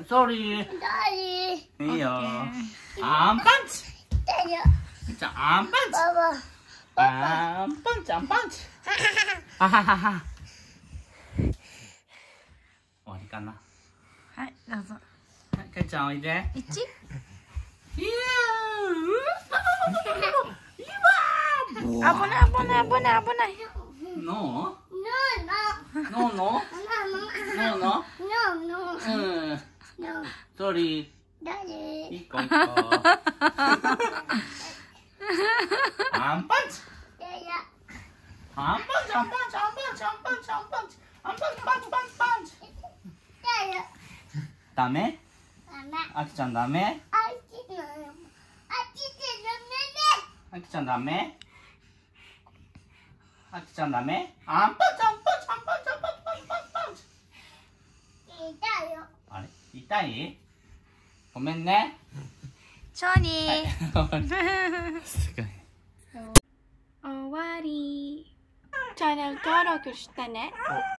ソーリー。いいよ。アンパンチ。じゃあ、アンパンチ。アンパンチ、アンパンチ。はははは。終わりかな。 はい、どうぞ。 はい、かいちゃんおいで。 1。 いやー。 危ない危ない危ない危ない。 ノー？ノーノー？ノーノー？うん。ソーリー。一個一個。アンパンチ。アンパンチ、アンパンチ、アンパンチ、アンパンチ、アンパンチ、アンパンチ、パンチ、パンチ、パンチ。ダメ？あきちゃんダメ？あきちゃんダメ？あきちゃんダメ？アンパンチ、アンパンチ、アンパンチ、アンパンチ、パンチ、パンチ、パンチ。あれ？痛い？ごめんね。 勝利。 すごい。 終わり。チャンネル登録してね。